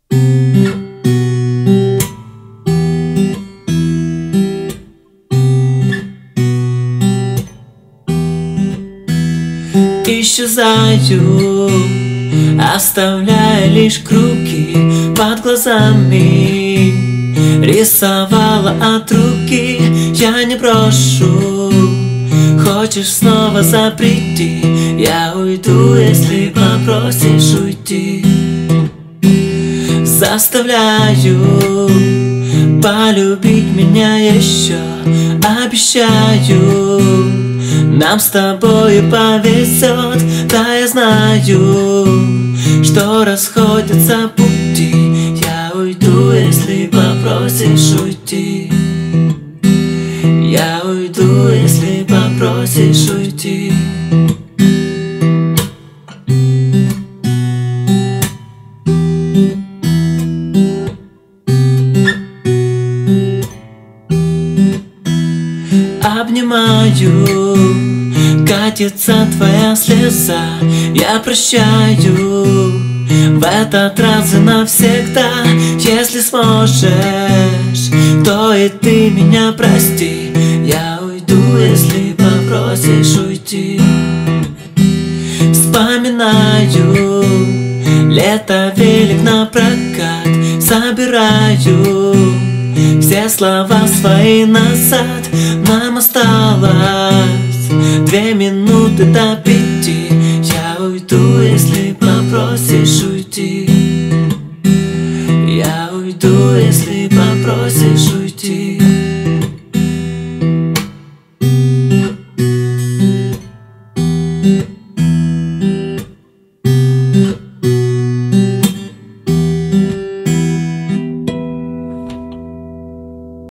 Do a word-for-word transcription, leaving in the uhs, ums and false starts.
Исчезаю, оставляя лишь круги под глазами. Рисовала от руки, я не брошу. Хочешь снова запрети, я уйду, если попросишь уйти. Заставляю полюбить меня еще, обещаю, нам с тобой повезет. Да, я знаю, что расходятся пути. Я уйду, если попросишь уйти. Я уйду, если попросишь уйти. Обнимаю, катится твоя слеза. Я прощаю в этот раз и навсегда. Если сможешь, то и ты меня прости. Я уйду, если попросишь уйти. Вспоминаю лето, велик на прокат. Собираю все слова свои назад. Нам осталось две минуты до пяти. Я уйду, если попросишь уйти. Я уйду, если попросишь уйти.